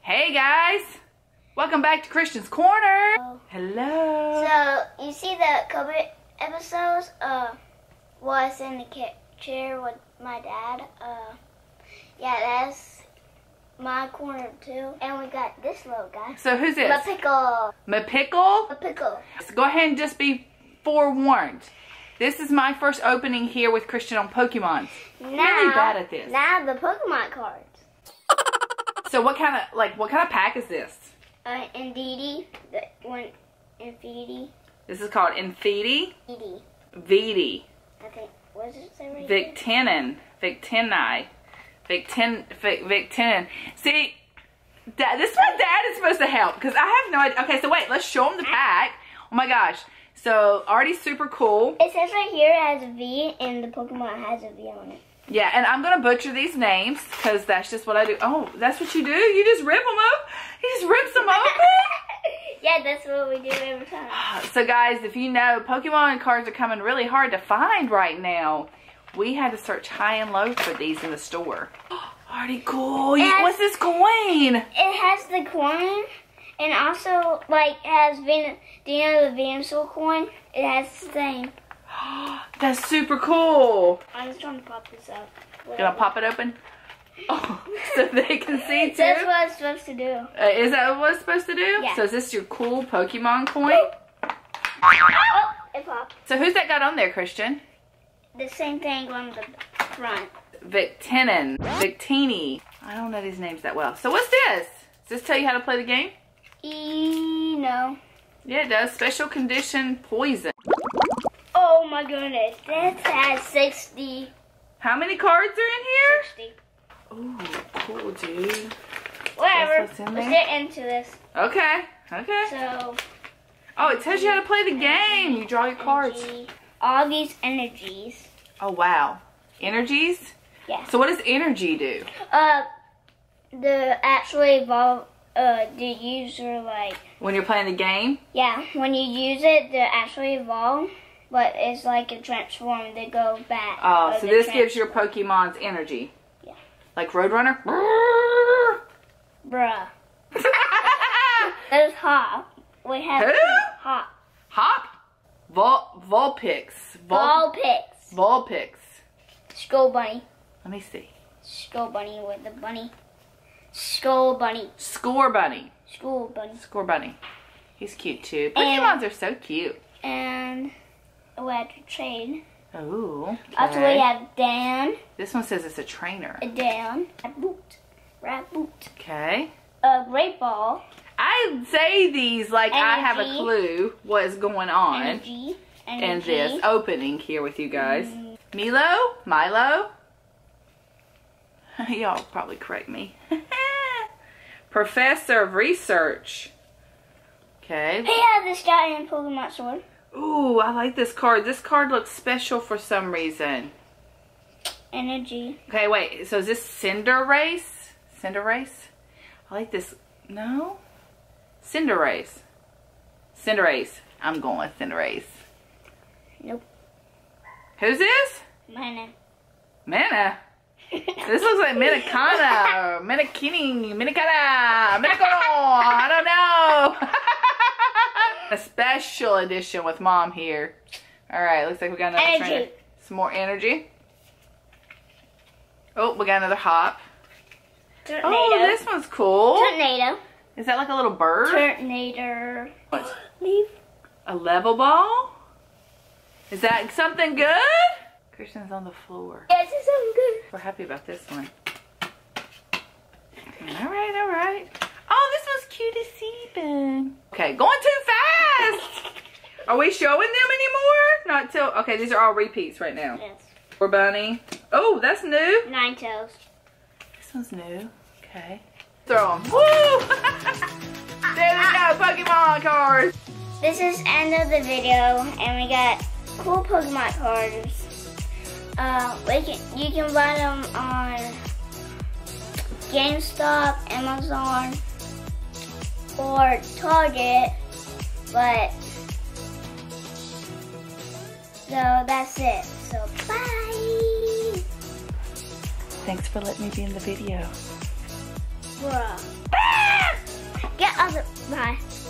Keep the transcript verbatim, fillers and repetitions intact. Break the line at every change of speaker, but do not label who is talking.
Hey guys, welcome back to Christian's Corner.
Oh.
Hello.
So you see the couple episodes uh was in the chair with my dad. Uh yeah, that's my corner too. And we got this little guy.
So who's this?
My pickle.
My pickle?
My pickle.
So go ahead and just be forewarned. This is my first opening here with Christian on Pokemon.
Now,
really bad at this.
Now the Pokemon cards.
So what kind of like what kind of pack is this?
Uh, Indeedee, the one Infinity.
This is called Infinity.
Indeedee.
V D.
I think. What does it say right
Victinin. Victini. Victin. Vic, Victinin. See, Dad, this is what Dad is supposed to help because I have no idea. Okay, so wait, let's show him the pack. Oh my gosh. So already super cool.
It says right here it has a V and the Pokemon has a V on it.
Yeah, and I'm going to butcher these names because that's just what I do. Oh, that's what you do? You just rip them up? He just rips them open?
Yeah, that's what we do every time.
So guys, if you know, Pokemon cards are coming really hard to find right now. We had to search high and low for these in the store. Already cool. You,
has,
what's this coin?
It has the coin and also like has Ven do you know the Venusaur coin? It has the same.
That's super cool.
I'm just trying to pop this up.
You gonna pop it open? Oh, so they can see too?
That's what it's supposed to do.
Uh, is that what it's supposed to do?
Yeah.
So is this your cool Pokemon coin?
Oh, it popped.
So who's that got on there, Christian?
The same thing on the front.
Victinin. Victini. I don't know these names that well. So what's this? Does this tell you how to play the game?
E no.
Yeah, it does. Special condition poison.
Oh my goodness. This has sixty.
How many cards are in here?
sixty.
Ooh, cool, dude.
Whatever.
What's in
Let's
there?
get into this.
Okay, okay.
So.
Oh, it tells you how to play the game. You draw your cards.
Energy. All these energies.
Oh, wow. Energies?
Yeah.
So what does energy do?
Uh, the actually evolve. Uh, the user like.
When you're playing the game?
Yeah, when you use it, they actually evolve, but it's like a transform. They go back.
Oh,
or
so
they
this gives your
transform.
Pokemon's energy.
Yeah.
Like Roadrunner?
Bruh. There's Hop. We have
Who?
Hop.
Hop? Vol Vulpix. Vul
Vulpix.
Vulpix.
Skull Bunny.
Let me see.
Skull Bunny with the bunny. Skull Bunny.
Score Bunny.
Skull Bunny.
Score Bunny. He's cute too.
And-
Pokemons are so cute.
And we have to trade.
Ooh.
Also we
Okay.
have Dan.
This one says it's a trainer.
A Dan. A boot. Rat boot.
Okay.
A great ball.
I say these like I have a
Energy.
clue what is going on
Energy.
in
Energy.
this opening here with you guys.
Mm.
Milo? Milo? Y'all probably correct me. Professor of Research. Okay.
He has this guy in Pokemon Sword.
Ooh, I like this card. This card looks special for some reason.
Energy.
Okay, wait. So is this Cinder Race? Cinder Race? I like this. No? Cinder Race. Cinder Race. I'm going with Cinder Race.
Nope.
Who's this?
Mana.
Mana. This looks like Minikana, Minikini, Minikana, Minikoro. I don't know. A special edition with Mom here. All right, looks like we got another
Energy.
trainer. Some more energy. Oh, we got another hop.
Tornado.
Oh, this one's cool.
Tornado.
Is that like a little bird?
Tornado.
What?
Leaf.
A level ball? Is that something good? Christian's on the floor.
Yes, it's so good.
We're happy about this one. All right, all right. Oh, this one's cute as Seaben. Okay, going too fast. Are we showing them anymore? Not till, okay, these are all repeats right now.
Yes.
Poor Bunny. Oh, that's new.
Nine tails.
This one's new. Okay. Throw them. Woo! There we go, Pokemon cards.
This is end of the video, and we got cool Pokemon cards. Uh, we can you can buy them on GameStop, Amazon, or Target. But so that's it. So bye.
Thanks for letting me be in the video.
Bruh. Bye.